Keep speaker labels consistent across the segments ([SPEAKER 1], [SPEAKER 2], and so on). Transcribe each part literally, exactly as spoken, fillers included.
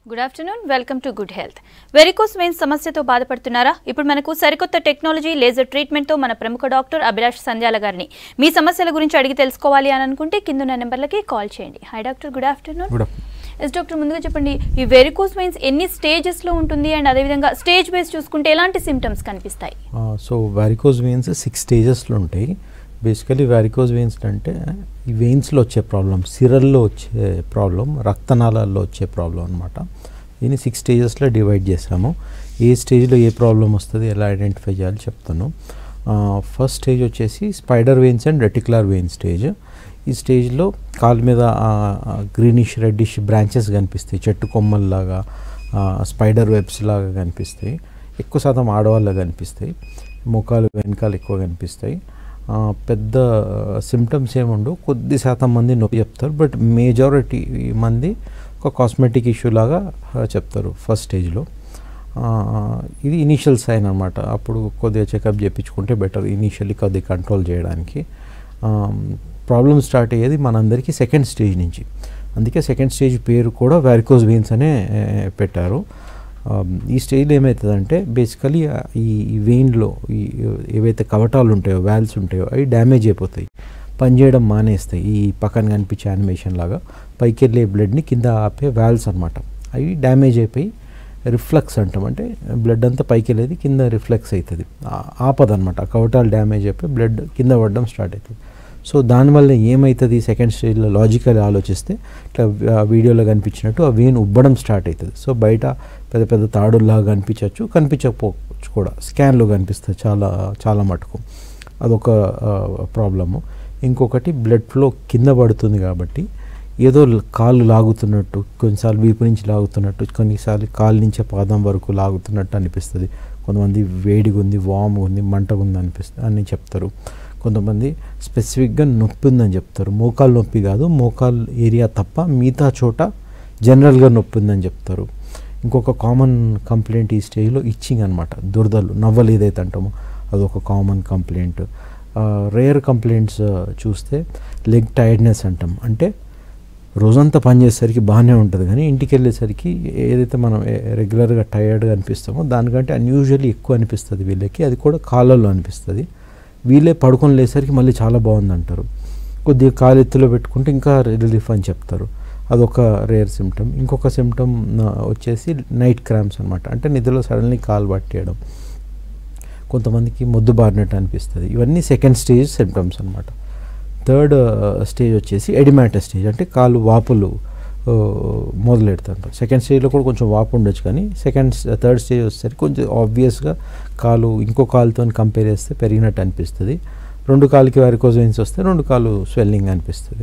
[SPEAKER 1] Good afternoon welcome to good health. Varicose veins సమస్యతో బాధపడుతున్నారా? ఇప్పుడు మనకు సరికొత్త టెక్నాలజీ లేజర్ ట్రీట్మెంట్ తో మన ప్రముఖ డాక్టర్ అభిలాష్ సంధ్యాల గారిని మీ సమస్యల గురించి అడిగి తెలుసుకోవాలి అని అనుకుంటే కింద నెంబర్లకి కాల్ చేయండి. Hi doctor, good afternoon. Yes doctor, ముందుగా చెప్పండి, ఈ వెరికోస్ వెయిన్స్ ఎన్ని స్టేజెస్ లో ఉంటుంది అండ్ అదే విధంగా స్టేజ్ వైస్ చూసుకుంటే ఎలాంటి సిమ్టమ్స్ కనిపిస్తాయి?
[SPEAKER 2] So varicose veins six stages లో ఉంటాయి. బేసికలీ వెరికోస్ వెయిన్స్ అంటే ఈ వెయిన్స్లో వచ్చే ప్రాబ్లం, సిరల్లో వచ్చే ప్రాబ్లం, రక్తనాళాల్లో వచ్చే ప్రాబ్లం అనమాట. దీన్ని సిక్స్ స్టేజెస్లో డివైడ్ చేసాము. ఏ స్టేజ్లో ఏ ప్రాబ్లం వస్తుంది, ఎలా ఐడెంటిఫై చేయాలి చెప్తాను. ఫస్ట్ స్టేజ్ వచ్చేసి spider veins and reticular vein stage. ఈ స్టేజ్లో కాలు మీద గ్రీనిష్ రెడ్డిష్ బ్రాంచెస్ కనిపిస్తాయి, చెట్టు కొమ్మల్లాగా, స్పైడర్ వెబ్స్ లాగా కనిపిస్తాయి. ఎక్కువ శాతం ఆడవాళ్ళగా కనిపిస్తాయి. మోకాలు వెనకాల ఎక్కువ కనిపిస్తాయి. పెద్ద సిమ్టమ్స్ ఏముండవు, కొద్ది శాతం మంది నొప్పి చెప్తారు. బట్ మేజారిటీ మంది ఒక కాస్మెటిక్ ఇష్యూ లాగా చెప్తారు ఫస్ట్ స్టేజ్లో. ఇది ఇనీషియల్ సైన్ అనమాట. అప్పుడు కొద్దిగా చెకప్ చేయించుకుంటే బెటర్, ఇనీషియల్లీ కొద్దిగా కంట్రోల్ చేయడానికి. ప్రాబ్లమ్ స్టార్ట్ అయ్యేది మనందరికీ సెకండ్ స్టేజ్ నుంచి. అందుకే సెకండ్ స్టేజ్ పేరు కూడా వెరికోస్ వెయిన్స్ అనే పెట్టారు. ఈ స్టేజ్లో ఏమవుతుందంటే బేసికలీ ఈ వెయిన్లో ఈ ఏవైతే కవటాలు ఉంటాయో, వాల్వ్స్ ఉంటాయో, అవి డ్యామేజ్ అయిపోతాయి, పనిచేయడం మానేస్తాయి. ఈ పక్కన కనిపించే యానిమేషన్ లాగా పైకి వెళ్ళే బ్లడ్ని కింద ఆపే వాల్వ్స్ అనమాట. అవి డ్యామేజ్ అయిపోయి రిఫ్లెక్స్ అంటాం, అంటే బ్లడ్ అంతా పైకి వెళ్ళేది కింద రిఫ్లెక్స్ అవుతుంది, ఆపదనమాట. కవటాలు డ్యామేజ్ అయిపోయి బ్లడ్ కింద పడడం స్టార్ట్ అవుతుంది. సో దానివల్ల ఏమవుతుంది, సెకండ్ స్టేజ్లో లాజికల్ ఆలోచిస్తే ఇట్లా వీడియోలో కనిపించినట్టు ఆ వెయిన్ ఉబ్బడం స్టార్ట్ అవుతుంది. సో బయట పెద్ద పెద్ద తాడుల్లాగా కనిపించవచ్చు, కనిపించకపోవచ్చు కూడా, స్కాన్లో కనిపిస్తుంది చాలా చాలా మటుకు. అదొక ప్రాబ్లము. ఇంకొకటి బ్లడ్ ఫ్లో కింద పడుతుంది కాబట్టి ఏదో కాళ్ళు లాగుతున్నట్టు, కొన్నిసార్లు వీపు నుంచి లాగుతున్నట్టు, కొన్నిసార్లు కాలు నుంచే పాదం వరకు లాగుతున్నట్టు అనిపిస్తుంది. కొంతమంది వేడిగా ఉంది, వామ్గా ఉంది, మంటగా ఉంది అనిపిస్తుంది అని చెప్తారు. కొంతమంది స్పెసిఫిక్గా నొప్పి ఉందని చెప్తారు. మోకాలు నొప్పి కాదు, మోకాలు ఏరియా తప్ప మిగతా చోట జనరల్గా నొప్పి ఉందని చెప్తారు. ఇంకొక కామన్ కంప్లైంట్ ఈ స్టేజ్లో ఇచ్చింగ్ అనమాట, దురదలు, నవ్వలు ఏదైతే అంటామో అదొక కామన్ కంప్లైంట్. రేర్ కంప్లైంట్స్ చూస్తే లెగ్ టైర్డ్నెస్ అంటాం, అంటే రోజంతా పనిచేసేసరికి బాగానే ఉంటుంది కానీ ఇంటికి వెళ్ళేసరికి ఏదైతే మనం రెగ్యులర్గా టైర్డ్గా అనిపిస్తామో దానికంటే అన్యూజువల్లీ ఎక్కువ అనిపిస్తుంది వీళ్ళకి. అది కూడా కాళ్ళల్లో అనిపిస్తుంది. వీళ్ళే పడుకొని లేసరికి మళ్ళీ చాలా బాగుంది అంటారు. కొద్దిగా కాలు ఎత్తులో పెట్టుకుంటే ఇంకా రిలీఫ్ అని చెప్తారు. అదొక రేర్ సిమ్టమ్. ఇంకొక సిమ్టమ్ వచ్చేసి నైట్ క్రాంప్స్ అనమాట, అంటే నిద్రలో సడన్లీ కాలు పట్టేయడం, కొంతమందికి మొద్దు బారినట్టు అనిపిస్తుంది. ఇవన్నీ సెకండ్ స్టేజ్ సిమ్టమ్స్ అనమాట. థర్డ్ స్టేజ్ వచ్చేసి ఎడిమాటస్ స్టేజ్, అంటే కాలు వాపులు మొదలెడుతుంటారు. సెకండ్ స్టేజ్లో కూడా కొంచెం వాపు ఉండొచ్చు కానీ సెకండ్ థర్డ్ స్టేజ్ వచ్చేసరికి కొంచెం ఆబ్వియస్గా కాలు ఇంకో కాలుతో కంపేర్ చేస్తే పెరిగినట్టు అనిపిస్తుంది. రెండు కాలుకి వెరికోస్ వెయిన్స్ వస్తే రెండు కాలు స్వెల్లింగ్ అనిపిస్తుంది.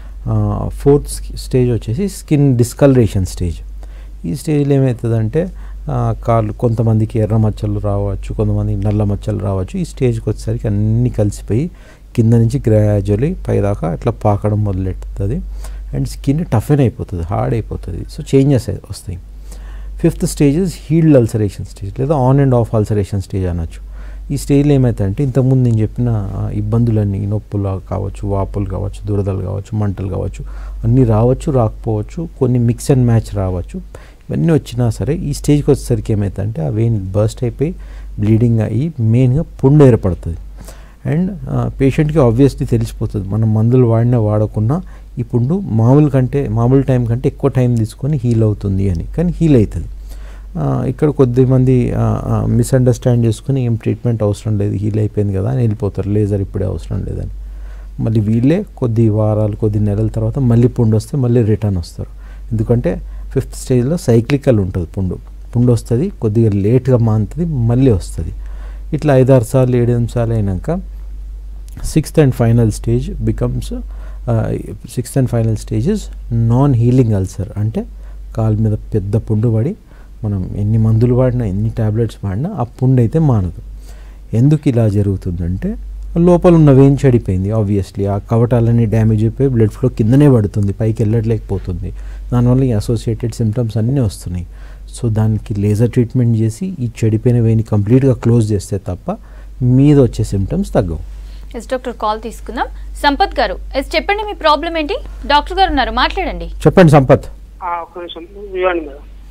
[SPEAKER 2] ఫోర్త్ స్టేజ్ వచ్చేసి స్కిన్ డిస్కలరేషన్ స్టేజ్. ఈ స్టేజ్లో ఏమవుతుందంటే కాళ్ళు కొంతమందికి ఎర్ర మచ్చలు రావచ్చు, కొంతమందికి నల్ల మచ్చలు రావచ్చు. ఈ స్టేజ్కి వచ్చేసరికి అన్నీ కలిసిపోయి కింద నుంచి గ్రాడ్యువల్లీ పైదాకా అట్లా పాకడం మొదలెడుతుంది అండ్ స్కిన్ టఫెన్ అయిపోతుంది, హార్డ్ అయిపోతుంది. సో చేంజెస్ వస్తాయి. Fifth stage healed ulceration stage లేదా on and off ulceration stage అనొచ్చు. ఈ స్టేజ్లో ఏమవుతాయంటే ఇంతకుముందు నేను చెప్పిన ఇబ్బందులన్నీ, నొప్పులు కావచ్చు, వాపులు కావచ్చు, దురదలు కావచ్చు, మంటలు కావచ్చు, అన్నీ రావచ్చు, రాకపోవచ్చు, కొన్ని మిక్స్ అండ్ మ్యాచ్ రావచ్చు. ఇవన్నీ వచ్చినా సరే ఈ స్టేజ్కి వచ్చేసరికి ఏమవుతుందంటే ఆ వెయిన్ బర్స్ట్ అయిపోయి బ్లీడింగ్ అయ్యి మెయిన్గా పుండు ఏర్పడుతుంది. అండ్ పేషెంట్కి ఆబ్వియస్లీ తెలిసిపోతుంది, మనం మందులు వాడినా వాడకున్నా ఈ పుండు మామూలు కంటే మామూలు టైం కంటే ఎక్కువ టైం తీసుకొని హీల్ అవుతుంది అని. కానీ హీల్ అవుతుంది. ఇక్కడ కొద్దిమంది మిస్అండర్స్టాండ్ చేసుకుని ఏం ట్రీట్మెంట్ అవసరం లేదు, హీల్ అయిపోయింది కదా అని వెళ్ళిపోతారు, లేజర్ ఇప్పుడే అవసరం లేదని. మళ్ళీ వీళ్ళే కొద్ది వారాలు కొద్ది నెలల తర్వాత మళ్ళీ పుండు వస్తే మళ్ళీ రిటర్న్ వస్తారు. ఎందుకంటే ఫిఫ్త్ స్టేజ్లో సైక్లికల్ ఉంటుంది. పుండు పుండు వస్తుంది, కొద్దిగా లేట్గా మానుతుంది, మళ్ళీ వస్తుంది. ఇట్లా ఐదారు సార్లు ఏడెనిమిది సార్లు అయినాక sixth and final stage becomes sixth and final stages non healing ulcer, అంటే కాలు మీద పెద్ద పుండు పడి మనం ఎన్ని మందులు వాడినా ఎన్ని ట్యాబ్లెట్స్ వాడినా ఆ పుండు అయితే మానదు. ఎందుకు ఇలా జరుగుతుందంటే లోపల ఉన్న వెయిన్ చెడిపోయింది. ఆబ్వియస్లీ ఆ కవటాలన్నీ డ్యామేజ్ అయిపోయి బ్లడ్ ఫ్లో కిందనే పడుతుంది, పైకి వెళ్ళట్లేకపోతుంది. దానివల్ల ఈ అసోసియేటెడ్ సిమ్టమ్స్ అన్నీ వస్తున్నాయి. సో దానికి లేజర్ ట్రీట్మెంట్ చేసి ఈ చెడిపోయిన వెయిన్ కంప్లీట్గా క్లోజ్ చేస్తే తప్ప మీద వచ్చే సిమ్టమ్స్ తగ్గవు.
[SPEAKER 1] ఎస్ డాక్టర్, కాల్ తీసుకుందాం. సంపత్ గారు, ఎస్ చెప్పండి, మీ ప్రాబ్లం ఏంటి? డాక్టర్ గారు ఉన్నారు, మాట్లాడండి.
[SPEAKER 2] చెప్పండి సంపత్.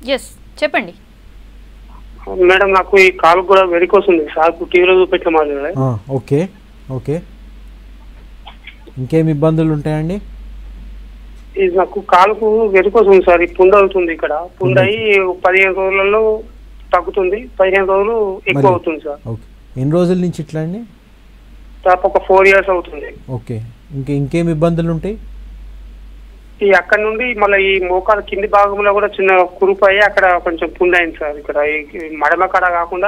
[SPEAKER 1] ఎస్ చెప్పండి
[SPEAKER 3] మేడం. నాకు ఈ కాలు కూడా వెరికోస్ ఉంది సార్, టీవీలో చూపెట్టిన మాదిరి.
[SPEAKER 2] ఓకే ఓకే ఇంకేం ఇబ్బందులు ఉంటాయండి?
[SPEAKER 3] ఇది నాకు కాలుకు వెరికోస్ ఉంది సార్, ఈ పుండు అవుతుంది ఇక్కడ. పుండు అయ్యి పదిహేను రోజులలో తగ్గుతుంది, పదిహేను రోజులు ఎక్కువ అవుతుంది సార్.
[SPEAKER 2] ఓకే ఎన్ని రోజుల నుంచి ఇట్లా అండి?
[SPEAKER 3] దాదాపు ఒక ఫోర్ ఇయర్స్ అవుతుంది.
[SPEAKER 2] ఓకే ఇంకా ఇంకేం ఇబ్బందులు ఉంటాయి?
[SPEAKER 3] ఈ అక్కడ నుండి మళ్ళీ ఈ మోకాలు కింది భాగంలో కూడా చిన్న కురుపు అయ్యి అక్కడ కొంచెం పుండు అయింది సార్. ఇక్కడ మడమ కాడ కాకుండా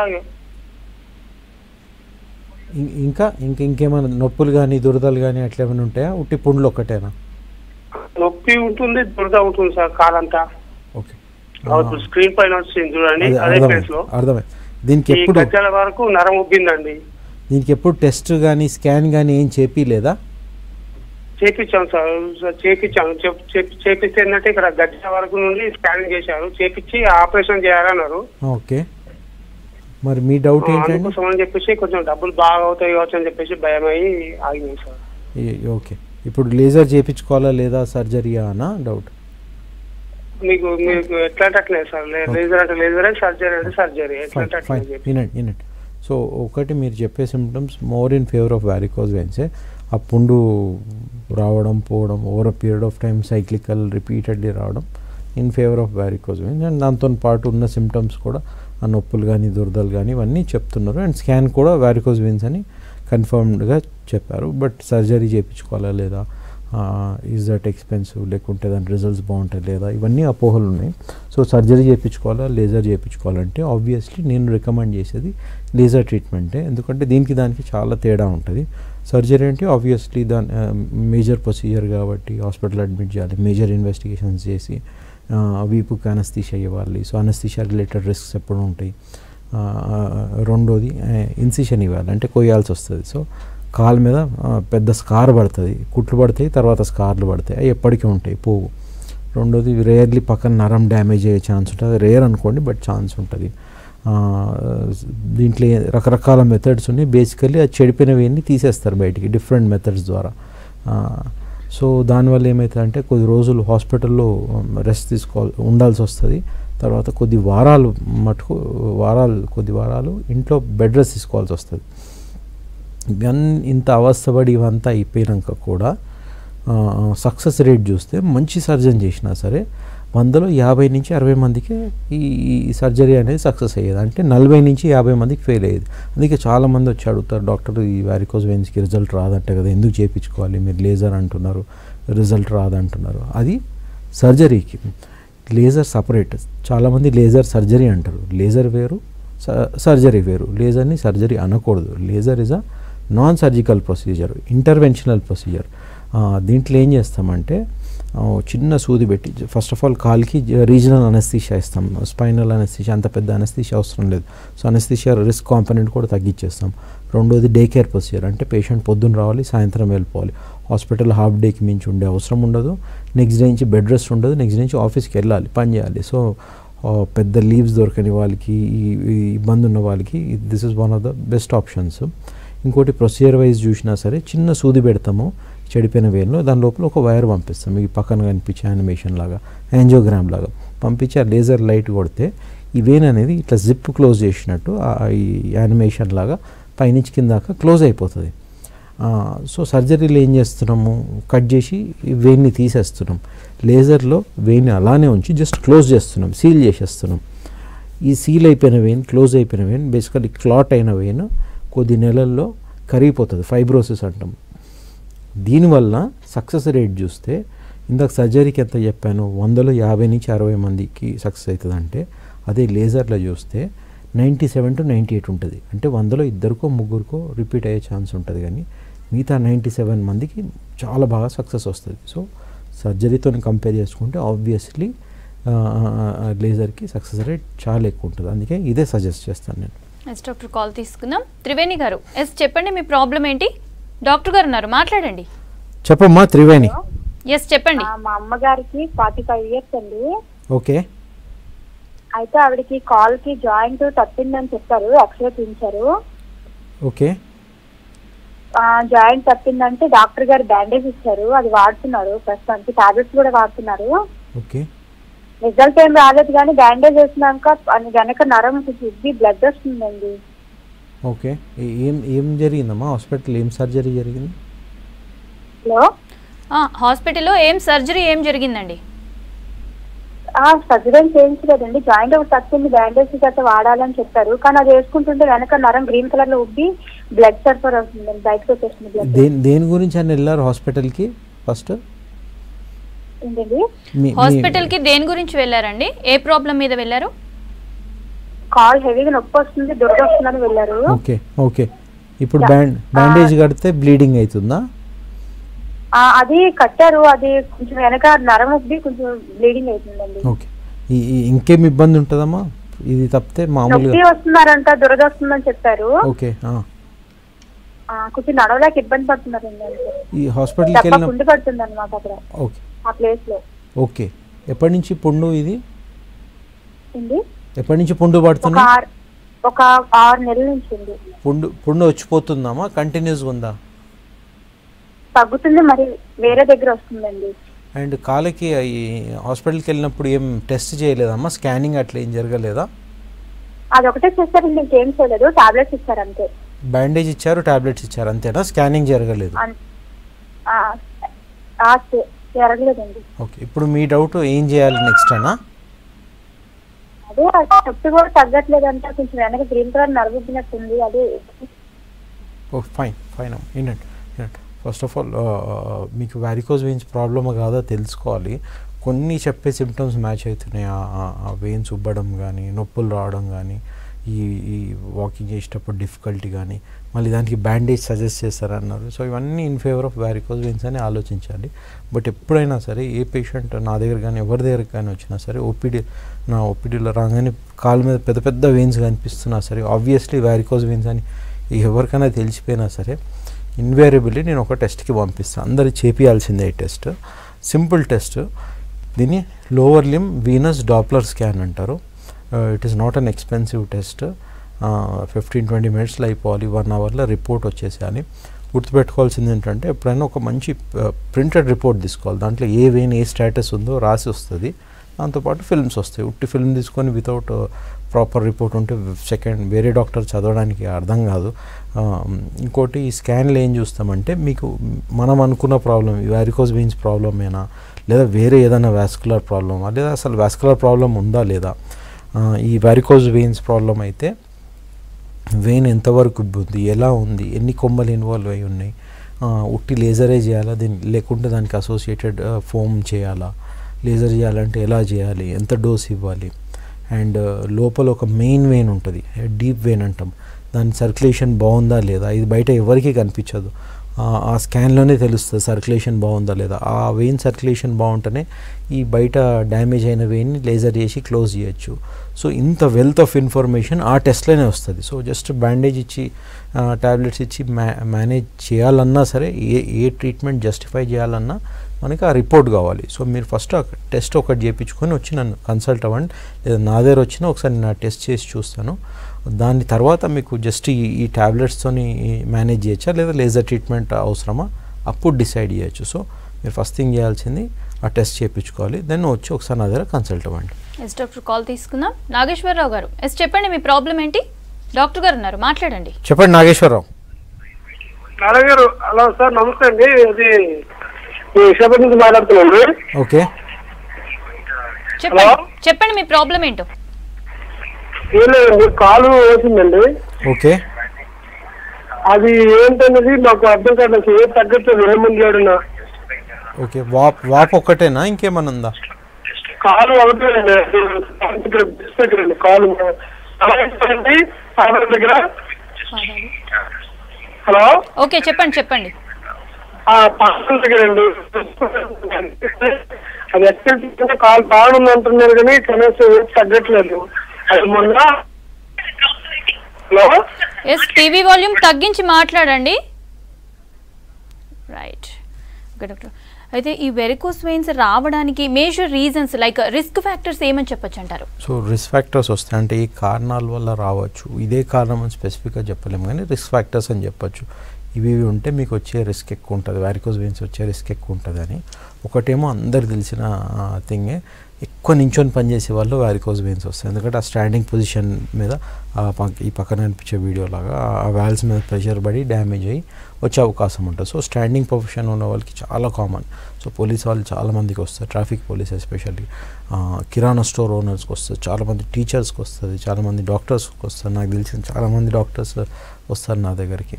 [SPEAKER 2] ఇంకా ఇంకా ఇంకేమైనా నొప్పులు కానీ దురదలు కానీ అట్లా ఏమైనా ఉంటాయా? ఉట్టి పుండ్లు ఒక్కటేనా?
[SPEAKER 3] నొప్పి ఉంటుంది, దురద ఉంటుంది సార్ కాలంతా.
[SPEAKER 2] ఓకే
[SPEAKER 3] స్క్రీన్ పైన వచ్చింది చూడండి, అదే ప్లేస్ లో.
[SPEAKER 2] అర్థమైంది. దీనికి ఎప్పుడు
[SPEAKER 3] గజ్జల వరకు నరం ఉబ్బిందండి.
[SPEAKER 2] దీనికి ఎప్పుడు టెస్ట్ కానీ స్కాన్ కానీ ఏం చేపిలేదా?
[SPEAKER 3] చేపించాం సార్, చేపించాము. చేపిస్తే ఏంటంటే ఇక్కడ గజ్జల వరకు నుండి స్కానింగ్ చేశారు, చేపించి ఆపరేషన్ చేయాలన్నారు.
[SPEAKER 2] ఓకే మరి మీ డౌట్ ఏంటంటే?
[SPEAKER 3] అందుకోసం అని చెప్పేసి కొంచెం డబ్బులు బాగా అవుతాయి కావచ్చు అని చెప్పేసి భయం అయ్యి ఆగినాం సార్.
[SPEAKER 2] ఓకే ఇప్పుడు లేజర్ చేయించుకోవాలా లేదా సర్జరీయా అనా డౌట్?
[SPEAKER 3] మీకు మీకు ఎట్లా అంటే అట్లే సార్, లేజర్ అంటే లేజరే, సర్జరీ అంటే సర్జరీ.
[SPEAKER 2] వినండి వినండి సో ఒకటి మీరు చెప్పే symptoms more in favour of varicose వెయిన్సే. ఆ పుండు రావడం పోవడం over a period of time cyclical repeatedly రావడం in favour of varicose veins. And దాంతో పాటు ఉన్న సిమ్టమ్స్ కూడా ఆ నొప్పులు కానీ దురదలు కానీ ఇవన్నీ చెప్తున్నారు. అండ్ స్కాన్ కూడా వారికోజ్ వెయిన్స్ అని కన్ఫర్మ్డ్గా చెప్పారు. బట్ సర్జరీ చేయించుకోవాలా లేదా, ఈజ్ దట్ ఎక్స్పెన్సివ్, లేకుంటే దాని రిజల్ట్స్ బాగుంటాయి లేదా, ఇవన్నీ అపోహలు ఉన్నాయి. సో సర్జరీ చేయించుకోవాలా లేజర్ చేయించుకోవాలంటే ఆబ్వియస్లీ నేను రికమెండ్ చేసేది లేజర్ ట్రీట్మెంటే. ఎందుకంటే దీనికి దానికి చాలా తేడా ఉంటుంది. సర్జరీ అంటే ఆబ్వియస్లీ దాని మేజర్ ప్రొసీజర్ కాబట్టి హాస్పిటల్ అడ్మిట్ చేయాలి, మేజర్ ఇన్వెస్టిగేషన్స్ చేసి వీపుకి అనస్థీషియా ఇవ్వాలి. సో అనస్థీషియా రిలేటెడ్ రిస్క్స్ ఎప్పుడు ఉంటాయి. రెండోది ఇన్సిషన్ ఇవ్వాలి, అంటే కొయ్యాల్సి వస్తుంది. సో కాలు మీద పెద్ద స్కార్ పడుతుంది, కుట్లు పడతాయి, తర్వాత స్కార్లు పడతాయి, అవి ఎప్పటికీ ఉంటాయి పోవు. రెండోది రేర్లీ పక్కన నరం డ్యామేజ్ అయ్యే ఛాన్స్ ఉంటుంది. రేర్ అనుకోండి బట్ ఛాన్స్ ఉంటుంది. దీంట్లో రకరకాల మెథడ్స్ ఉన్నాయి. బేసికల్లీ అది చెడిపోయినవి తీసేస్తారు బయటికి డిఫరెంట్ మెథడ్స్ ద్వారా. సో దానివల్ల ఏమవుతుందంటే కొద్ది రోజులు హాస్పిటల్లో రెస్ట్ తీసుకోవాలి ఉండాల్సి వస్తుంది. తర్వాత కొద్ది వారాలు మటుకు వారాలు కొద్ది వారాలు ఇంట్లో బెడ్ రెస్ట్ తీసుకోవాల్సి వస్తుంది. ఇంత అవస్థపడి ఇవంతా అయిపోయాక కూడా సక్సెస్ రేట్ చూస్తే మంచి సర్జన్ చేసినా సరే వందలో యాభై నుంచి అరవై మందికి ఈ సర్జరీ అనేది సక్సెస్ అయ్యేది. అంటే నలభై నుంచి యాభై మందికి ఫెయిల్ అయ్యేది. అందుకే చాలామంది వచ్చి అడుగుతారు, డాక్టర్ ఈ వారికోజ్ వెయిన్స్కి రిజల్ట్ రాదంటే కదా, ఎందుకు చేయించుకోవాలి, మీరు లేజర్ అంటున్నారు రిజల్ట్ రాదంటున్నారు. అది సర్జరీకి లేజర్ సపరేట్. చాలామంది లేజర్ సర్జరీ అంటారు. లేజర్ వేరు, సర్జరీ వేరు. లేజర్ని సర్జరీ అనకూడదు. Laser is a non surgical procedure, interventional procedure. దీంట్లో ఏం చేస్తామంటే చిన్న సూది పెట్టి ఫస్ట్ ఆఫ్ ఆల్ కాల్కి రీజనల్ అనస్థీషియా ఇస్తాం. స్పైనల్ అనస్థీషియా అంత పెద్ద అనస్థీషియా అవసరం లేదు. సో అనస్థీషియా రిస్క్ కాంపోనెంట్ కూడా తగ్గించేస్తాం. రెండోది డే కేర్ ప్రొసీజర్, అంటే పేషెంట్ పొద్దున్న రావాలి, సాయంత్రం వెళ్ళిపోవాలి. హాస్పిటల్ హాఫ్ డేకి మించి ఉండే అవసరం ఉండదు. నెక్స్ట్ డే నుంచి బెడ్ రెస్ట్ ఉండదు. నెక్స్ట్ డే నుంచి ఆఫీస్కి వెళ్ళాలి, పని చేయాలి. సో పెద్ద లీవ్స్ దొరకని వాళ్ళకి, ఈ ఇబ్బంది ఉన్న వాళ్ళకి this is one of the best options. ఇంకోటి ప్రొసీజర్ వైజ్ చూసినా సరే చిన్న సూది పెడతాము చెడిపోయిన వేలులో, దాని లోపల ఒక వైర్ పంపిస్తాం. మీకు పక్కన కనిపించే యానిమేషన్ లాగా, యాంజియోగ్రామ్ లాగా పంపించి ఆ లేజర్ లైట్ కొడితే ఈ వేన్ అనేది ఇట్లా జిప్ క్లోజ్ చేసినట్టు ఈ యానిమేషన్ లాగా పైనుంచి కింద దాకా క్లోజ్ అయిపోతుంది. సో సర్జరీలో ఏం చేస్తున్నాము, కట్ చేసి వెయిన్ని తీసేస్తున్నాం. లేజర్లో వెయిన్ అలానే ఉంచి జస్ట్ క్లోజ్ చేస్తున్నాం, సీల్ చేసేస్తున్నాం. ఈ సీల్ అయిపోయిన వెయిన్, క్లోజ్ అయిపోయిన వెయిన్, బేసికలీ క్లాట్ అయిన వెయిన్ కొద్ది నెలల్లో కరిగిపోతుంది, ఫైబ్రోసిస్ అంటాం. దీనివల్ల సక్సెస్ రేట్ చూస్తే ఇందాక సర్జరీకి ఎంత చెప్పాను, వందలో యాభై నుంచి అరవై మందికి సక్సెస్ అవుతుంది. అంటే అదే లేజర్లో చూస్తే ninety seven to ninety eight ఉంటుంది. అంటే వందలో ఇద్దరికో ముగ్గురికో రిపీట్ అయ్యే ఛాన్స్ ఉంటుంది, కానీ మిగతా నైంటీ సెవెన్ మందికి చాలా బాగా సక్సెస్ వస్తుంది. సో సర్జరీతో కంపేర్ చేసుకుంటే ఆబ్వియస్లీ లేజర్కి సక్సెస్ రేట్ చాలా ఎక్కువ ఉంటుంది. అందుకే ఇదే సజెస్ట్ చేస్తాను నేను.
[SPEAKER 1] ఎస్ డాక్టర్, కాల్ తీసుకుందాం. త్రివేణి గారు, ఎస్ చెప్పండి, మీ ప్రాబ్లం ఏంటి? డాక్టర్ గారు ఉన్నారు, మాట్లాడండి.
[SPEAKER 2] చెప్పమ్మా త్రివేణి.
[SPEAKER 1] ఎస్ చెప్పండి.
[SPEAKER 4] మా అమ్మగారికి ఫార్టీ ఫైవ్ ఇయర్స్ అండి.
[SPEAKER 2] ఓకే.
[SPEAKER 4] అయితే ఆవిడకి కాల్ కి జాయింట్ తప్పిందని చెప్పారు, ఎక్స్రే తీయించారు.
[SPEAKER 2] ఓకే.
[SPEAKER 4] జాయింట్ తప్పిందంటే డాక్టర్ గారు బ్యాండేజ్ ఇచ్చారు, అది వాడుతున్నారు ప్రస్తుతానికి, టాబ్లెట్స్ కూడా వాడుతున్నారు.
[SPEAKER 2] ఓకే.
[SPEAKER 4] రిజల్ట్ ఏం రాలేదు కానీ బ్యాండేజ్ వేసినాక వెనక నరం ఉబ్బి బ్లడ్ వస్తుందండి.
[SPEAKER 2] ఓకే, ఏం ఏం జరిగిందమ్మా హాస్పిటల్, ఏం సర్జరీ జరిగింది?
[SPEAKER 4] హలో,
[SPEAKER 1] హాస్పిటల్లో ఏం సర్జరీ ఏం జరిగిందండి?
[SPEAKER 4] సర్జరీ చేయించలేదండి, జాయింట్ ఒకటి తగ్గింది, బ్యాండేజ్ గట్రా వాడాలని చెప్పారు. కానీ అది వేసుకుంటుంటే వెనక నరం గ్రీన్ కలర్ లో ఉబ్బి బ్లడ్ సర్ఫర్ అవుతుందండి, బయటకు వచ్చేస్తుంది.
[SPEAKER 2] దేని దేని గురించి అని వెళ్ళారు హాస్పిటల్కి ఫస్ట్?
[SPEAKER 1] హాస్పిటల్ కి దేని గురించి వెళ్ళారండి? ఏ ప్రాబ్లం మీద వెళ్ళారు?
[SPEAKER 4] కాల్ హెవీగా నొప్పి వస్తుంది, దురద వస్తుందని వెళ్ళారు.
[SPEAKER 2] ఓకే ఓకే, ఇప్పుడు బ్యాండ్ బ్యాండేజ్ కడితే బ్లీడింగ్ అవుతుందా?
[SPEAKER 4] అది కట్టారు, అది కొంచెం వెనక నరం ఉబ్బి కొంచెం బ్లీడింగ్ అవుతుందండి.
[SPEAKER 2] ఓకే, ఇంకేం ఇబ్బంది ఉంటుందమ్మా ఇది తప్పితే? మామూలుగా
[SPEAKER 4] వస్తున్నారంట, దురద వస్తుందని చెప్పారు.
[SPEAKER 2] ఓకే,
[SPEAKER 4] కొంచెం నడవలేక ఇబ్బంది పడుతున్నారండి.
[SPEAKER 2] ఈ హాస్పిటల్కి వెళ్ళిన
[SPEAKER 4] పుండు పడుతుంది అనమాట అక్కడ
[SPEAKER 2] ఓకే
[SPEAKER 4] ఆ ప్లేస్ లో.
[SPEAKER 2] ఓకే, ఎప్పటి నుంచి పుండు ఇది?
[SPEAKER 4] ఏంది?
[SPEAKER 2] ఎప్పటి నుంచి పుండు పడుతుంది?
[SPEAKER 4] ఒక ఆరు నెలల నుంచి ఉంది.
[SPEAKER 2] పుండు పుండు వచ్చిపోతుందమ్మా, కంటిన్యూస్ ఉందా?
[SPEAKER 4] తగ్గుతుంది, మరి వేరే దగ్గర వస్తుందండి.
[SPEAKER 2] అండ్ కాళ్ళకి ఈ హాస్పిటల్కి వెళ్ళినప్పుడు ఏం టెస్ట్ చేయలేదమ్మా, స్కానింగ్ అట్లా ఏం జరగలేదా?
[SPEAKER 4] అదొకటే చేస్తారండి, ఇంకేం చేయలేదు, టాబ్లెట్స్ ఇచ్చారు అంతే.
[SPEAKER 2] బ్యాండేజ్ ఇచ్చారు, టాబ్లెట్స్ ఇచ్చారు అంతేనా? స్కానింగ్ జరగలేదు?
[SPEAKER 4] జరగలేదండి.
[SPEAKER 2] ఓకే, ఇప్పుడు మీ డౌట్ ఏం చేయాలి నెక్స్ట్ అన్నా?
[SPEAKER 4] అదే నొప్పి కూడా తగ్గట్లేదంటే కొంచెం వెనక గ్రీన్ కలర్ నరుగుతున్నట్టుంది. అదే
[SPEAKER 2] ఓ ఫైన్ ఫైన్ ఏంటంటే ఏంటంటే ఫస్ట్ ఆఫ్ ఆల్ మీకు వారికోజ్ వెయిన్స్ ప్రాబ్లమ్ కాదా తెలుసుకోవాలి. కొన్ని చెప్పే సిమ్టమ్స్ మ్యాచ్ అవుతున్నాయి, ఆ వెయిన్స్ ఉబ్బడం కానీ, నొప్పులు రావడం కానీ, ఈ ఈ వాకింగ్ చేసేటప్పుడు డిఫికల్టీ కానీ, మళ్ళీ దానికి బ్యాండేజ్ సజెస్ట్ చేస్తారన్నారు. సో ఇవన్నీ in favour of varicose veins అని ఆలోచించాలి. బట్ ఎప్పుడైనా సరే ఏ పేషెంట్ నా దగ్గర కానీ ఎవరి దగ్గర కానీ వచ్చినా సరే, ఓపీడీ నా ఓపీడీలో రాగానే కాళ్ళ మీద పెద్ద పెద్ద వెయిన్స్ కనిపిస్తున్నా సరే, ఆబ్వియస్లీ వారికోజ్ వెయిన్స్ అని ఎవరికైనా తెలిసిపోయినా సరే ఇన్వేరియబుల్లీ నేను ఒక టెస్ట్కి పంపిస్తాను. అందరు చేపియాల్సిందే ఈ టెస్ట్, సింపుల్ టెస్ట్. దీన్ని lower limb venous Doppler scan అంటారు. It is not an expensive test, fifteen twenty మినిట్స్లో అయిపోవాలి, వన్ అవర్లో రిపోర్ట్ వచ్చేసేయాలి. గుర్తుపెట్టుకోవాల్సింది ఏంటంటే ఎప్పుడైనా ఒక మంచి ప్రింటెడ్ రిపోర్ట్ తీసుకోవాలి, దాంట్లో ఏ వెయిన్ ఏ స్టేటస్ ఉందో రాసి వస్తుంది, దాంతోపాటు ఫిల్మ్స్ వస్తాయి. ఉట్టి ఫిల్మ్ తీసుకొని వితౌట్ ప్రాపర్ రిపోర్ట్ ఉంటే సెకండ్ వేరే డాక్టర్ చదవడానికి అర్థం కాదు. ఇంకోటి ఈ స్కాన్లో ఏం చూస్తామంటే మీకు మనం అనుకున్న ప్రాబ్లం వారికోజ్ వెయిన్స్ ప్రాబ్లమేనా, లేదా వేరే ఏదైనా వాస్కులర్ ప్రాబ్లమా, లేదా అసలు వాస్కులర్ ప్రాబ్లం ఉందా లేదా. ఈ వారికోజ్ వెయిన్స్ ప్రాబ్లం అయితే వెయిన్ ఎంతవరకు ఉంది, ఎలా ఉంది, ఎన్ని కొమ్మలు ఇన్వాల్వ్ అయి ఉన్నాయి, ఉట్టి లేజరే చేయాలా దీన్ని, లేకుంటే దానికి అసోసియేటెడ్ ఫోమ్ చేయాలా, లేజర్ చేయాలంటే ఎలా చేయాలి, ఎంత డోస్ ఇవ్వాలి, అండ్ లోపల ఒక మెయిన్ వెయిన్ ఉంటుంది, డీప్ వెయిన్ అంటాం, దాని సర్క్యులేషన్ బాగుందా లేదా, ఇది బయట ఎవరికీ కనిపించదు, ఆ స్కాన్లోనే తెలుస్తుంది సర్క్యులేషన్ బాగుందా లేదా. ఆ వెయిన్ సర్క్యులేషన్ బాగుంటేనే ఈ బయట డ్యామేజ్ అయిన వెయిన్ని లేజర్ చేసి క్లోజ్ చేయొచ్చు. సో ఇంత వెల్త్ ఆఫ్ ఇన్ఫర్మేషన్ ఆ టెస్ట్లోనే వస్తుంది. సో జస్ట్ బ్యాండేజ్ ఇచ్చి ట్యాబ్లెట్స్ ఇచ్చి మ్యా మేనేజ్ చేయాలన్నా సరే, ఏ ఏ ట్రీట్మెంట్ జస్టిఫై చేయాలన్నా మనకి ఆ రిపోర్ట్ కావాలి. సో మీరు ఫస్ట్ ఆ టెస్ట్ ఒకటి చేయించుకొని వచ్చి నన్ను కన్సల్ట్ అవ్వండి, లేదా నా దగ్గర వచ్చినా ఒకసారి నా టెస్ట్ చేసి చూస్తాను. దాని తర్వాత మీకు జస్ట్ ఈ ఈ ట్యాబ్లెట్స్తోని మేనేజ్ చేయొచ్చా లేదా లేజర్ ట్రీట్మెంట్ అవసరమా అప్పుడు డిసైడ్ చేయొచ్చు. సో మీరు ఫస్ట్ థింగ్ చేయాల్సింది ఆ టెస్ట్ చేయించుకోవాలి, దెన్ వచ్చి ఒకసారి నా దగ్గర కన్సల్ట్ అవ్వండి.
[SPEAKER 1] ఎస్ డాక్టర్, కాల్ తీసుకుందాం. నాగేశ్వరరావు గారు, ఎస్ చెప్పండి మీ ప్రాబ్లం ఏంటి? డాక్టర్ గారు ఉన్నారు, మాట్లాడండి.
[SPEAKER 2] చెప్పండి నాగేశ్వరరావు.
[SPEAKER 3] నారాయణ హలో సార్, నమస్తే అండి. అది విశాఖపట్నం నుంచి మాట్లాడుతున్నాను.
[SPEAKER 2] ఓకే
[SPEAKER 1] చెప్పండి చెప్పండి మీ ప్రాబ్లం ఏంటో.
[SPEAKER 3] ఏం లేదండి, కాలు వేసిందండి.
[SPEAKER 2] ఓకే,
[SPEAKER 3] అది ఏంటన్నది మాకు అర్థం కాదు, ఏ తగ్గట్లేదు ఏముంది అడినా.
[SPEAKER 2] ఓకే, వాప్ వాప్ ఒక్కటేనా ఇంకేమన్నా ఉందా?
[SPEAKER 3] కాలు ఒకటేనండి, దగ్గరండి కాలు దగ్గర. హలో,
[SPEAKER 1] ఓకే చెప్పండి చెప్పండి.
[SPEAKER 3] పాత్ర దగ్గరండి, అది ఎక్కడ కాలు బాగుంది అంటున్నారు కానీ కనీసం తగ్గట్లేదు. అది మొన్న హలో
[SPEAKER 1] ఎస్ టీవీ వాల్యూమ్ తగ్గించి మాట్లాడండి. Right, okay doctor. అయితే ఈ వెరికోస్ వెయిన్స్ రావడానికి major reasons like risk factors ఏమని చెప్పొచ్చు అంటారు?
[SPEAKER 2] సో రిస్క్ ఫ్యాక్టర్స్ వస్తాయి అంటే ఈ కారణాల వల్ల రావచ్చు, ఇదే కారణం అని స్పెసిఫిక్గా చెప్పలేము కానీ రిస్క్ ఫ్యాక్టర్స్ అని చెప్పొచ్చు. ఇవి ఇవి ఉంటే మీకు వచ్చే రిస్క్ ఎక్కువ ఉంటుంది, వారికోస్ వెయిన్స్ వచ్చే రిస్క్ ఎక్కువ ఉంటుంది అని. ఒకటేమో అందరికి తెలిసిన థింగే ఎక్కువ నించొని పనిచేసే వాళ్ళు వారికోజ్ వెయిన్స్ వస్తాయి. ఎందుకంటే ఆ స్టాండింగ్ పొజిషన్ మీద ఈ పక్కన అనిపించే వీడియో లాగా ఆ వాల్స్ మీద ప్రెషర్ పడి డ్యామేజ్ అయ్యి వచ్చే అవకాశం ఉంటుంది. సో స్టాండింగ్ ప్రొఫెషన్ ఉన్న వాళ్ళకి చాలా కామన్. సో పోలీస్ వాళ్ళు చాలామందికి వస్తారు, ట్రాఫిక్ పోలీస్ ఎస్పెషల్లీ, కిరాణా స్టోర్ ఓనర్స్కి వస్తుంది, చాలామంది టీచర్స్కి వస్తుంది, చాలామంది డాక్టర్స్కి వస్తారు. నాకు తెలిసిన చాలామంది డాక్టర్స్ వస్తారు నా దగ్గరికి.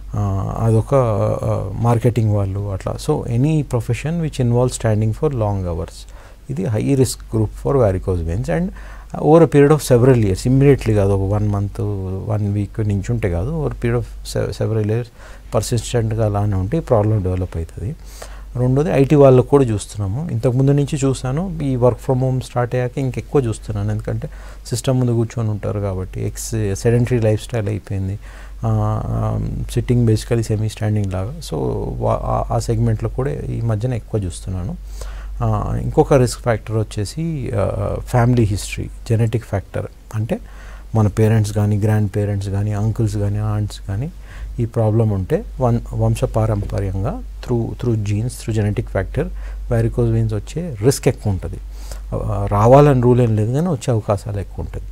[SPEAKER 2] అదొక మార్కెటింగ్ వాళ్ళు అట్లా. So any profession which involve standing for long hours, ఇది high risk group for varicose veins. And over a period of several years, immediately కాదు, ఒక వన్ మంత్ వన్ వీక్ నుంచి ఉంటే కాదు, over period of several years పర్సిస్టెంట్గా అలానే ఉంటే ఈ ప్రాబ్లం డెవలప్ అవుతుంది. రెండోది ఐటీ వాళ్ళకు కూడా చూస్తున్నాము, ఇంతకుముందు నుంచి చూసాను, ఈ వర్క్ ఫ్రమ్ హోమ్ స్టార్ట్ అయ్యాక ఇంకెక్కువ చూస్తున్నాను. ఎందుకంటే సిస్టమ్ ముందు కూర్చొని ఉంటారు కాబట్టి, ఎక్స్ సెడెంటరీ లైఫ్ స్టైల్ అయిపోయింది, సిట్టింగ్ బేసికలీ సెమీ స్టాండింగ్ లాగా. సో ఆ సెగ్మెంట్లో కూడా ఈ మధ్యన ఎక్కువ చూస్తున్నాను. ఇంకొక రిస్క్ ఫ్యాక్టర్ వచ్చేసి ఫ్యామిలీ హిస్టరీ, జెనెటిక్ ఫ్యాక్టర్. అంటే మన పేరెంట్స్ కానీ, గ్రాండ్ పేరెంట్స్ కానీ, అంకుల్స్ కానీ, ఆంట్స్ కానీ ఈ ప్రాబ్లం ఉంటే వన్ వంశపారంపర్యంగా through through genes, through genetic factor varicose veins వచ్చే రిస్క్ ఎక్కువ ఉంటుంది. రావాలని రూల్ ఏం లేదు, కానీ వచ్చే అవకాశాలు ఎక్కువ ఉంటుంది.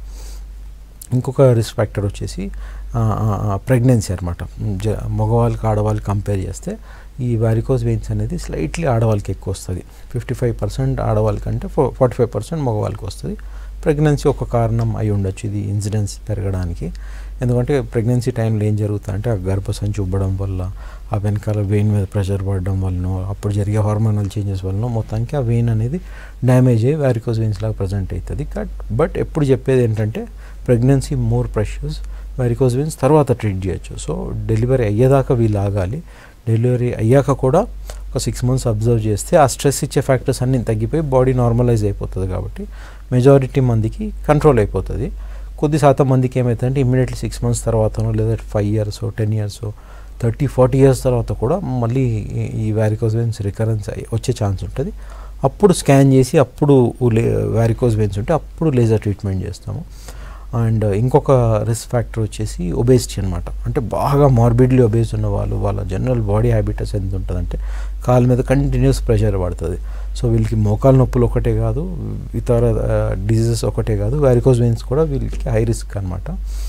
[SPEAKER 2] ఇంకొక రిస్క్ ఫ్యాక్టర్ వచ్చేసి ప్రెగ్నెన్సీ అనమాట. జ మగవాళ్ళకి ఆడవాళ్ళకి కంపేర్ చేస్తే ఈ వారికోజ్ వెయిన్స్ అనేది స్లైట్లీ ఆడవాళ్ళకి ఎక్కువ వస్తుంది. ఫిఫ్టీ ఫైవ్ పర్సెంట్ ఆడవాళ్ళకంటే ఫో ఫార్టీ ఫైవ్ పర్సెంట్ మగవాళ్ళకి వస్తుంది. ప్రెగ్నెన్సీ ఒక కారణం అయి ఉండొచ్చు ఇది ఇన్సిడెన్స్ పెరగడానికి. ఎందుకంటే ప్రెగ్నెన్సీ టైంలో ఏం జరుగుతుందంటే ఆ గర్భసంచి ఉబ్బడం వల్ల, ఆ వెనకాల వెయిన్ మీద ప్రెషర్ పడడం వలన, అప్పుడు జరిగే హార్మోనల్ చేంజెస్ వలన మొత్తానికి ఆ వెయిన్ అనేది డ్యామేజ్ అయ్యి వారికోజ్ వెయిన్స్ లాగా ప్రజెంట్ అవుతుంది. బట్ బట్ ఎప్పుడు చెప్పేది ఏంటంటే pregnancy more pressures, varicose veins తర్వాత ట్రీట్ చేయొచ్చు. సో డెలివరీ అయ్యేదాకా వీళ్ళు ఆగాలి. డెలివరీ అయ్యాక కూడా ఒక సిక్స్ మంత్స్ అబ్జర్వ్ చేస్తే ఆ స్ట్రెస్ ఇచ్చే ఫ్యాక్టర్స్ అన్నీ తగ్గిపోయి బాడీ నార్మలైజ్ అయిపోతుంది. కాబట్టి మెజారిటీ మందికి కంట్రోల్ అయిపోతుంది. కొద్ది శాతం మందికి ఏమవుతుందంటే ఇమ్మీడియట్లీ సిక్స్ మంత్స్ తర్వాతనో, లేదా five years ten years thirty forty years తర్వాత కూడా మళ్ళీ ఈ వారికోజ్ వెయిన్స్ రికరెన్స్ వచ్చే ఛాన్స్ ఉంటుంది. అప్పుడు స్కాన్ చేసి అప్పుడు వారికోజ్ వెయిన్స్ ఉంటే అప్పుడు లేజర్ ట్రీట్మెంట్ చేస్తాము. అండ్ ఇంకొక రిస్క్ ఫ్యాక్టర్ వచ్చేసి ఒబేసిటీ అనమాట. అంటే బాగా మార్బిడ్లీ ఒబేస్ ఉన్న వాళ్ళు, వాళ్ళ జనరల్ బాడీ హ్యాబిటస్ ఎంత ఉంటుందంటే కాళ్ళ మీద కంటిన్యూస్ ప్రెషర్ పడుతుంది. సో వీళ్ళకి మోకాలు నొప్పులు ఒకటే కాదు, ఇతర డిజీజెస్ ఒకటే కాదు, వారికోజ్ వెయిన్స్ కూడా వీళ్ళకి హై రిస్క్ అనమాట.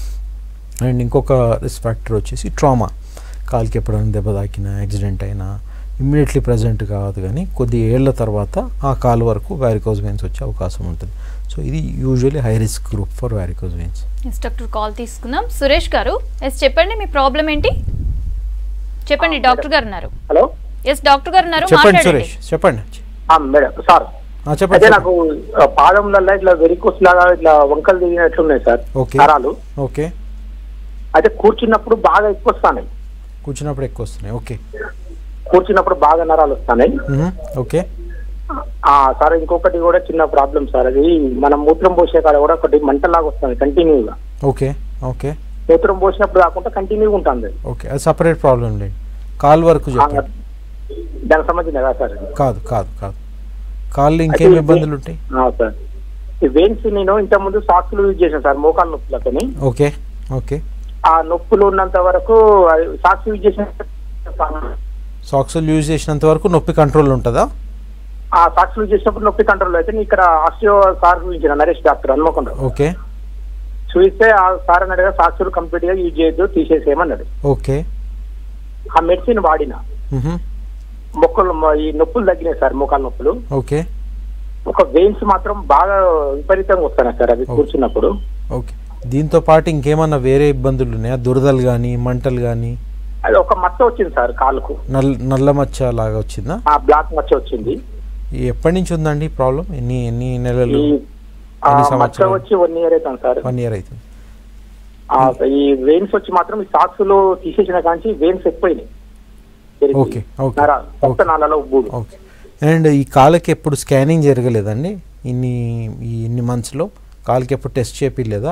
[SPEAKER 2] అండ్ ఇంకొక రిస్క్ ఫ్యాక్టర్ వచ్చేసి ట్రామా. కాలుకి ఎప్పుడైనా దెబ్బ తాకినా, యాక్సిడెంట్ అయినా ఇమ్మీడియట్లీ ప్రజెంట్ కాదు, కానీ కొద్ది ఏళ్ల తర్వాత ఆ కాలు వరకు వారికోజ్ వెయిన్స్ వచ్చే అవకాశం ఉంటుంది. సో ఇది usually high risk group for varicose veins.
[SPEAKER 1] Yes doctor, call తీసుకుందాం. సురేష్ గారు, ఎస్ చెప్పండి, మీ ప్రాబ్లం ఏంటి చెప్పండి. డాక్టర్ గారు ఉన్నారు.
[SPEAKER 5] హలో,
[SPEAKER 1] ఎస్ డాక్టర్ గారు ఉన్నారు,
[SPEAKER 2] చెప్పండి సురేష్, చెప్పండి.
[SPEAKER 5] మేడం సార్,
[SPEAKER 2] చెప్పండి.
[SPEAKER 5] నాకు పాదంలో ఇట్లా వెరికోస్ లాగా ఇట్లా వంకలు దిగినట్లున్నాయి సార్ నరాలు.
[SPEAKER 2] ఓకే.
[SPEAKER 5] అయితే కూర్చున్నప్పుడు బాగా ఎక్కువ వస్తాయి.
[SPEAKER 2] కూర్చున్నప్పుడు ఎక్కువ వస్తున్నాయి. ఓకే.
[SPEAKER 5] కూర్చున్నప్పుడు బాగా నరాలు వస్తాయి.
[SPEAKER 2] ఓకే
[SPEAKER 5] సార్, ఇంకొకటి కూడా చిన్న ప్రాబ్లం సార్, అది మనం మూత్రం పోసే కాడ కూడా ఒకటి మంటలాగా వస్తుంది కంటిన్యూగా.
[SPEAKER 2] ఓకే. ఓకే.
[SPEAKER 5] మూత్రం పోసినప్పుడు కాకుండా కంటిన్యూగా ఉంటుంది.
[SPEAKER 2] ఓకే, అది సపరేట్ ప్రాబ్లం లేదు. కాల్ వరకు చెప్పండి.
[SPEAKER 5] దానికి సంబంధించిన కదా సార్?
[SPEAKER 2] కాదు కాదు కాదు కాళ్ళు ఇంకేం ఇబ్బందులు ఉంటాయి
[SPEAKER 5] సార్? ఈ వెయిన్స్ నేను ఇంతకుముందు సాక్స్లు యూజ్ చేశాను సార్ మోకాళ్ళ నొప్పులతోని.
[SPEAKER 2] ఓకే. ఓకే.
[SPEAKER 5] ఆ నొప్పులు ఉన్నంత వరకు సాక్స్ యూజ్ చేసిన
[SPEAKER 2] సాక్స్లు యూజ్ చేసినంత వరకు నొప్పి కంట్రోల్ ఉంటుందా?
[SPEAKER 5] ఆ సాక్స్ యూజ్ చేసినప్పుడు నొప్పి కంట్రోల్ అయితే ఇక్కడ ఆస్టియో సార్ చూపించిన నరేష్ డాక్టర్ హన్మకొండ.
[SPEAKER 2] ఓకే.
[SPEAKER 5] చూస్తే ఆ సార్ అన్నాడుగా సాక్స్లు కంప్లీట్ గా యూజ్ చేయొద్దు, తీసేసేయమన్నాడు.
[SPEAKER 2] ఓకే.
[SPEAKER 5] ఆ మెడిసిన్ వాడిన మొక్కలు ఈ నొప్పులు తగ్గినాయి సార్, మోకాళ్ళ నొప్పులు.
[SPEAKER 2] ఓకే.
[SPEAKER 5] ఒక వెయిన్స్ మాత్రం బాగా విపరీతంగా వస్తాయి సార్ అవి కూర్చున్నప్పుడు.
[SPEAKER 2] ఓకే. దీంతో పాటు ఇంకేమన్నా వేరే ఇబ్బందులు ఉన్నాయా? దురదలు కానీ, మంటలు కానీ?
[SPEAKER 5] అది ఒక మచ్చ వచ్చింది సార్ కాలుకు,
[SPEAKER 2] నల్ల నల్ల మచ్చ లాగా వచ్చిందా?
[SPEAKER 5] ఆ బ్లాక్ మచ్చ వచ్చింది.
[SPEAKER 2] ఎప్పటి నుంచి ఉందండి ప్రాబ్లం? ఎన్ని ఎన్ని నెలలు?
[SPEAKER 5] మచ్చ వచ్చి వన్ ఇయర్ అవుతుంది సార్.
[SPEAKER 2] వన్ ఇయర్ అవుతుంది.
[SPEAKER 5] ఈ వెయిన్స్ వచ్చి మాత్రం ఈ సాక్స్ లో తీసేసిన కానీ వెయిన్స్ ఎక్కువైనాయి.
[SPEAKER 2] ఓకే.
[SPEAKER 5] ఓకే.
[SPEAKER 2] అండ్ ఈ కాళ్ళకి ఎప్పుడు స్కానింగ్ జరగలేదండి ఇన్ని ఈ ఇన్ని మంత్స్లో? కాళ్ళకి ఎప్పుడు టెస్ట్ చేపిలేదా?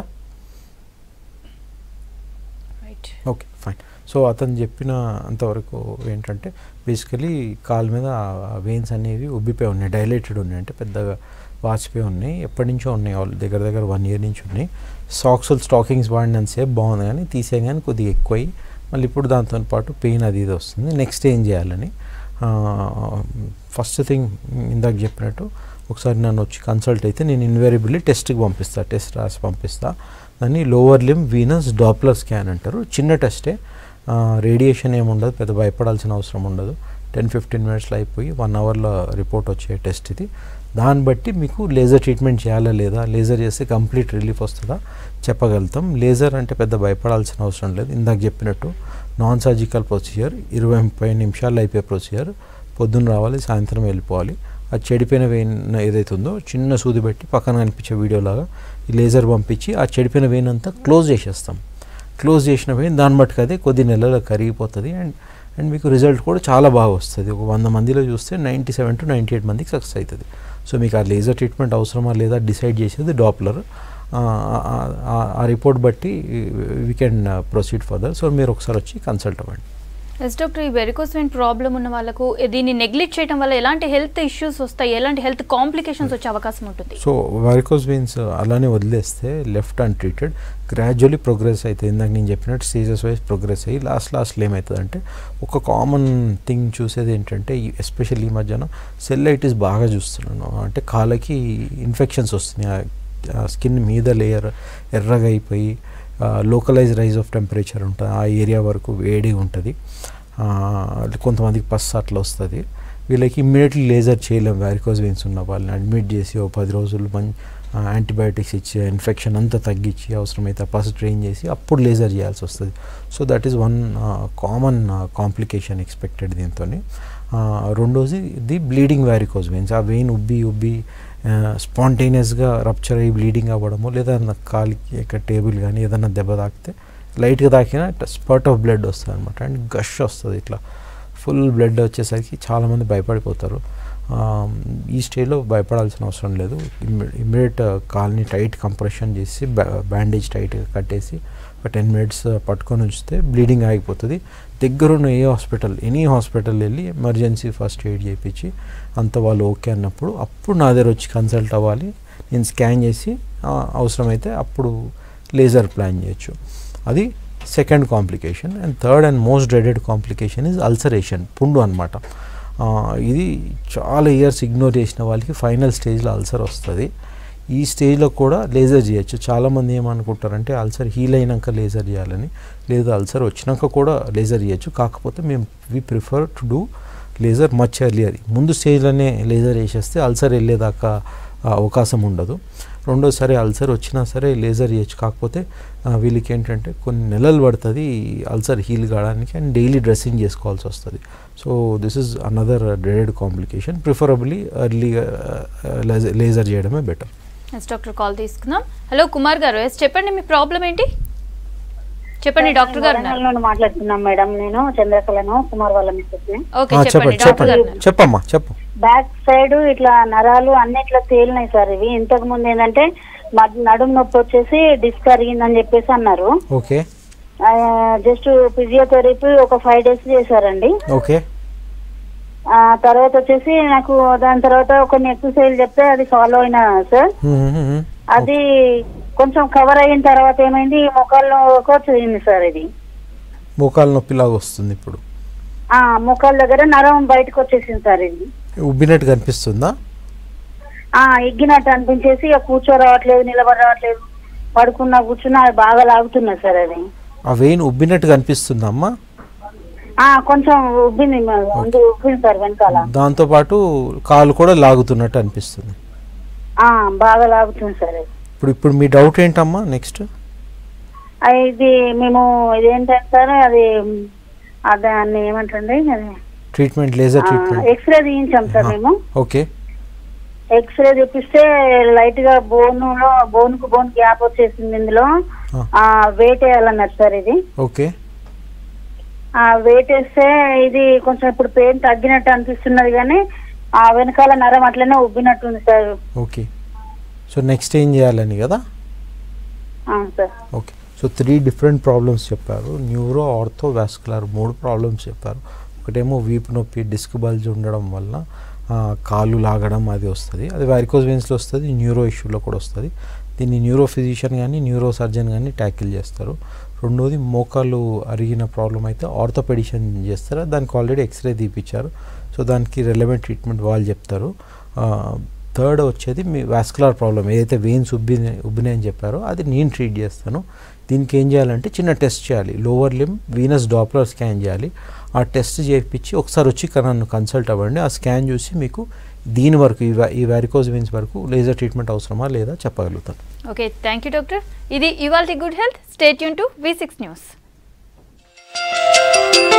[SPEAKER 2] Okay, fine. సో అతను చెప్పిన అంతవరకు ఏంటంటే బేసికలీ కాళ్ళ మీద వెయిన్స్ అనేవి ఉబ్బిపోయి ఉన్నాయి, డైలేటెడ్ ఉన్నాయి, అంటే పెద్దగా వాచిపోయి ఉన్నాయి, ఎప్పటి నుంచో ఉన్నాయి, వాళ్ళు దగ్గర దగ్గర వన్ ఇయర్ నుంచి ఉన్నాయి. సాక్స్లు స్టాకింగ్స్ వాడినంతసేపు బాగుంది, కానీ తీసే కానీ కొద్దిగా ఎక్కువై మళ్ళీ ఇప్పుడు దాంతో పాటు పెయిన్ అది ఇది వస్తుంది. నెక్స్ట్ ఏం చేయాలని, ఫస్ట్ థింగ్ ఇందాక చెప్పినట్టు ఒకసారి నన్ను వచ్చి కన్సల్ట్ అయితే నేను ఇన్వేరియబుల్లీ టెస్ట్కి పంపిస్తా, టెస్ట్ రాసి పంపిస్తా. దాన్ని lower limb venous Doppler scan అంటారు. చిన్న టెస్టే, రేడియేషన్ ఏమి ఉండదు, పెద్ద భయపడాల్సిన అవసరం ఉండదు. టెన్ ఫిఫ్టీన్ మినిట్స్లో అయిపోయి వన్ అవర్లో రిపోర్ట్ వచ్చే టెస్ట్ ఇది. దాన్ని బట్టి మీకు లేజర్ ట్రీట్మెంట్ చేయాలా లేదా, లేజర్ చేస్తే కంప్లీట్ రిలీఫ్ వస్తుందా చెప్పగలుగుతాం. లేజర్ అంటే పెద్ద భయపడాల్సిన అవసరం లేదు. ఇందాక చెప్పినట్టు నాన్ సర్జికల్ ప్రొసీజర్, ఇరవై ముప్పై నిమిషాల్లో అయిపోయే ప్రొసీజర్. పొద్దున్న రావాలి, సాయంత్రం వెళ్ళిపోవాలి. అది చెడిపోయిన వెయిన్ ఏదైతే ఉందో చిన్న సూది పెట్టి పక్కన కనిపించే వీడియోలాగా ఈ లేజర్ పంపించి ఆ చెడిపోయిన వెయిన్ అంతా క్లోజ్ చేసేస్తాం. క్లోజ్ చేసిన వెయిన్ దాన్ని బట్టి అదే కొద్ది నెలల్లో కరిగిపోతుంది. అండ్ అండ్ మీకు రిజల్ట్ కూడా చాలా బాగా వస్తుంది. ఒక వంద మందిలో చూస్తే ninety seven to ninety eight మందికి సక్సెస్ అవుతుంది. సో మీకు ఆ లేజర్ ట్రీట్మెంట్ అవసరమా లేదా డిసైడ్ చేసేది డాప్లర్. ఆ రిపోర్ట్ బట్టి we can proceed further. So మీరు ఒకసారి వచ్చి కన్సల్ట్ అవ్వండి.
[SPEAKER 1] ఎస్ డాక్టర్, ఈ వెరికోస్ వెయిన్ ప్రాబ్లం ఉన్న వాళ్ళకు దీన్ని నెగ్లెక్ట్ చేయడం వల్ల ఎలాంటి హెల్త్ ఇష్యూస్ వస్తాయి, ఎలాంటి హెల్త్ కాంప్లికేషన్స్ వచ్చే అవకాశం ఉంటుంది?
[SPEAKER 2] సో వెరికోస్ వెయిన్స్ అలానే వదిలేస్తే లెఫ్ట్ అన్ట్రీటెడ్ గ్రాడ్యువల్లీ ప్రోగ్రెస్ అవుతుంది. ఇందాక నేను చెప్పినట్టు స్టేజెస్ వైజ్ ప్రోగ్రెస్ అయ్యి లాస్ట్ లాస్ట్లో ఏమవుతుందంటే ఒక కామన్ థింగ్ చూసేది ఏంటంటే ఎస్పెషల్లీ ఈ మధ్యన సెల్లైటిస్ బాగా చూస్తున్నాను. అంటే కాళ్ళకి ఇన్ఫెక్షన్స్ వస్తున్నాయి, స్కిన్ మీద లేయర్ ఎర్రగా అయిపోయి లోకలైజ్ రైజ్ ఆఫ్ టెంపరేచర్ ఉంటుంది, ఆ ఏరియా వరకు వేడిగా ఉంటుంది. కొంతమందికి పస్ అట్లా వస్తుంది. వీళ్ళకి ఇమ్మీడియట్లీ లేజర్ చేయలేము. వెరికోస్ వెయిన్స్ ఉన్న వాళ్ళని అడ్మిట్ చేసి ఓ పది రోజులు మంచి యాంటీబయాటిక్స్ ఇచ్చి ఇన్ఫెక్షన్ అంతా తగ్గించి అవసరమైతే పస్ ట్రైన్ చేసి అప్పుడు లేజర్ చేయాల్సి వస్తుంది. So that is one common complication expected దీంతో. రెండోది ది బ్లీడింగ్ వెరికోస్ వెయిన్స్. ఆ వెయిన్ ఉబ్బి ఉబ్బి స్పాంటేనియస్గా రప్చర్ అయ్యి బ్లీడింగ్ అవ్వడము, లేదా కాలికి ఇక్కడ టేబుల్ కానీ ఏదైనా దెబ్బ తాకితే లైట్గా తాకినా స్పర్ట్ ఆఫ్ బ్లడ్ వస్తుంది అనమాట. అండ్ గష్ వస్తుంది, ఇట్లా ఫుల్ బ్లడ్ వచ్చేసరికి చాలామంది భయపడిపోతారు. ఈ స్టేజ్లో భయపడాల్సిన అవసరం లేదు. ఇమ్మీడియట్ కాల్ని టైట్ కంప్రెషన్ చేసి బ్యాండేజ్ టైట్గా కట్టేసి ఒక టెన్ మినిట్స్ పట్టుకొని ఉంచితే బ్లీడింగ్ ఆగిపోతుంది. దగ్గరున్న ఏ హాస్పిటల్ ఎనీ హాస్పిటల్ వెళ్ళి ఎమర్జెన్సీ ఫస్ట్ ఎయిడ్ చేయించి అంత వాళ్ళు ఓకే అన్నప్పుడు అప్పుడు నా దగ్గర వచ్చి కన్సల్ట్ అవ్వాలి. నేను స్కాన్ చేసి అవసరమైతే అప్పుడు లేజర్ ప్లాన్ చేయొచ్చు. అది second complication. And third and most dreaded complication is ulceration, పుండు అనమాట. ఇది చాలా ఇయర్స్ ఇగ్నోర్ చేసిన వాళ్ళకి ఫైనల్ స్టేజ్లో అల్సర్ వస్తుంది. ఈ స్టేజ్లో కూడా లేజర్ చేయొచ్చు. చాలామంది ఏమనుకుంటారంటే అల్సర్ హీల్ అయినాక లేజర్ చేయాలని, లేదా అల్సర్ వచ్చినాక కూడా లేజర్ చేయొచ్చు. కాకపోతే మేము we prefer to do laser much earlier. ముందు స్టేజ్లోనే లేజర్ వేసేస్తే అల్సర్ వెళ్ళేదాకా అవకాశం ఉండదు. రెండోసారి అల్సర్ వచ్చినా సరే లేజర్ చేయొచ్చు. కాకపోతే వీళ్ళకి ఏంటంటే కొన్ని నెలలు పడుతుంది అల్సర్ హీల్ కావడానికి, అండ్ డైలీ డ్రెస్సింగ్ చేసుకోవాల్సి వస్తుంది. So this is another dreaded complication. Preferably ఎర్లీగా లేజర్ చేయడమే బెటర్.
[SPEAKER 1] ఎస్ డాక్టర్, కాల్ తీసుకుందాం. హలో కుమార్ గారు, ఎస్ చెప్పండి, మీ ప్రాబ్లం ఏంటి చెప్పండి. డాక్టర్ గారు
[SPEAKER 4] మాట్లాడుతున్నాం మేడం. నేను చంద్రకళను, కుమార్ వాళ్ళ మిస్సెస్.
[SPEAKER 1] ఓకే చెప్పండి డాక్టర్ గారు.
[SPEAKER 2] చెప్పమ్మా చెప్పు.
[SPEAKER 4] బ్యాక్ సైడ్ ఇట్లా నరాలు అన్ని ఇట్లా తేలినాయి సార్. ఇవి ఇంతకు ముందు ఏంటంటే నడుము నొప్పి వచ్చేసి డిస్క్ అరిగిందని చెప్పేసి అన్నారు.
[SPEAKER 2] ఓకే.
[SPEAKER 4] జస్ట్ ఫిజియోథెరపీ ఒక ఫైవ్ డేస్ చేశారండి.
[SPEAKER 2] ఓకే.
[SPEAKER 4] ఆ తర్వాత వచ్చేసి నాకు దాని తర్వాత కొన్ని ఎక్సర్సైజ్ చెప్తే అది ఫాలో అయినా సార్. అది కొంచెం కవర్ అయిన తర్వాత ఏమైంది, మోకాల్లో వచ్చింది సార్. ఇది
[SPEAKER 2] మోకాలు నొప్పిలాగా వస్తుంది ఇప్పుడు.
[SPEAKER 4] ఆ మోకాల దగ్గర నరం బయటకు వచ్చేసింది సార్. ఇది
[SPEAKER 2] ఉబ్బినట్టు కనిపిస్తుందా?
[SPEAKER 4] ఆ ఎగ్గినట్టు అనిపించేసి కూర్చో రావట్లేదు, నిలబడి రావట్లేదు, పడుకున్నా కూర్చున్నా అది బాగా లాగుతున్నా సార్. అది
[SPEAKER 2] ఆ వెయిన్ ఉబ్బినట్టు కనిపిస్తుందా అమ్మా?
[SPEAKER 4] ఆ కొంచెం ఉబ్బింది ఉబ్బింది సార్ వెనకాల.
[SPEAKER 2] దాంతో పాటు కాలు కూడా లాగుతున్నట్టు అనిపిస్తుంది.
[SPEAKER 4] ఆ బాగా లాగుతుంది సార్.
[SPEAKER 2] ఇప్పుడు ఇప్పుడు మీ డౌట్ ఏంటమ్మా నెక్స్ట్?
[SPEAKER 4] ఇది మేము ఇదేంటంటే సార్ అది దాన్ని ఏమంటండి అది
[SPEAKER 2] ట్రీట్మెంట్ లేజర్ ట్రీట్మెంట్
[SPEAKER 4] ఎక్స్రే తీయించాం సార్ మేము.
[SPEAKER 2] ఓకే.
[SPEAKER 4] ఎక్స్రే చూపిస్తే లైట్ గా బోన్ లో బోన్ కు బోన్ గ్యాప్ వచ్చేసింది. ఇందులో వెయిట్ వేయాలన్నారు సార్. ఇది
[SPEAKER 2] ఓకే.
[SPEAKER 4] ఆ వెయిట్ వేస్తే ఇది కొంచెం ఇప్పుడు పెయిన్ తగ్గినట్టు అనిపిస్తున్నది, కానీ ఆ వెనకాల నరం అట్లనే ఉబ్బినట్టుంది సార్.
[SPEAKER 2] ఓకే. సో నెక్స్ట్ ఏం చేయాలని కదా?
[SPEAKER 4] Sir
[SPEAKER 2] okay. So three different problems చెప్పారు. న్యూరో, ఆర్థో, వాస్కులర్ మూడు ప్రాబ్లమ్స్ చెప్పారు. ఒకటేమో వీపు నొప్పి, డిస్క్ బల్జ్ ఉండడం వల్ల కాళ్ళు లాగడం అది వస్తుంది. అది వారికోస్ వెయిన్స్లో వస్తుంది, న్యూరో ఇష్యూలో కూడా వస్తుంది. దీన్ని న్యూరో ఫిజిషియన్ కానీ న్యూరో సర్జన్ కానీ ట్యాకిల్ చేస్తారు. రెండోది మోకాళ్ళు అరిగిన ప్రాబ్లం అయితే ఆర్థోపెడిషన్ చేస్తారు. దానికి ఆల్రెడీ ఎక్స్రే తీపిచ్చారు. సో దానికి రెలవెంట్ ట్రీట్మెంట్ వాళ్ళు చెప్తారు. థర్డ్ వచ్చేది మీ వాస్కులర్ ప్రాబ్లం, ఏదైతే వెయిన్స్ ఉబ్బి ఉబ్బినాయని చెప్పారో అది నేను ట్రీట్ చేస్తాను. దీనికి ఏం చేయాలంటే చిన్న టెస్ట్ చేయాలి, lower limb venous Doppler scan చేయాలి. ఆ టెస్ట్ చేయించి ఒకసారి వచ్చి నన్ను కన్సల్ట్ అవ్వండి. ఆ స్కాన్ చూసి మీకు దీని వరకు ఈ ఈ వారికోజ్ వెయిన్స్ వరకు లేజర్ ట్రీట్మెంట్ అవసరమా లేదా చెప్పగలుగుతాను.
[SPEAKER 1] Okay, thank you doctor. ఇది ఇవాల్టి good health. Stay tune to V six news.